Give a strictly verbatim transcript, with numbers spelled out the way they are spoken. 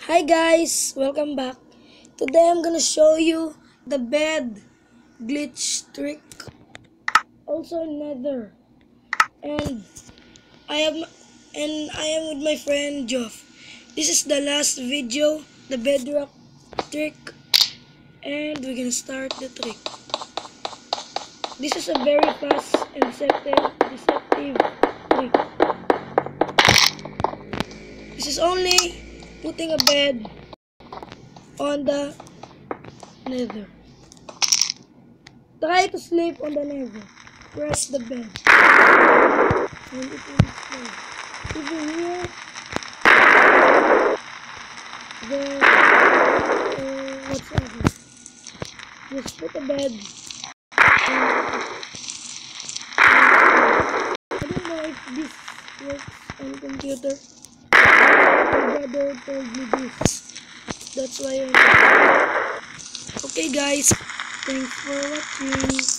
Hi guys, welcome back. Today I'm gonna show you the bed glitch trick, also in Nether, and I am and I am with my friend Joff. This is the last video, the bedrock trick, and we're gonna start the trick. This is a very fast and deceptive, deceptive trick. This is only putting a bed on the Nether. Try to sleep on the Nether. Press the bed. And it will explode. Even here, then uh, what's other? Just put a bed. And, I don't know if this works on computer. My brother told me this. That's why I. Okay guys, thanks for watching.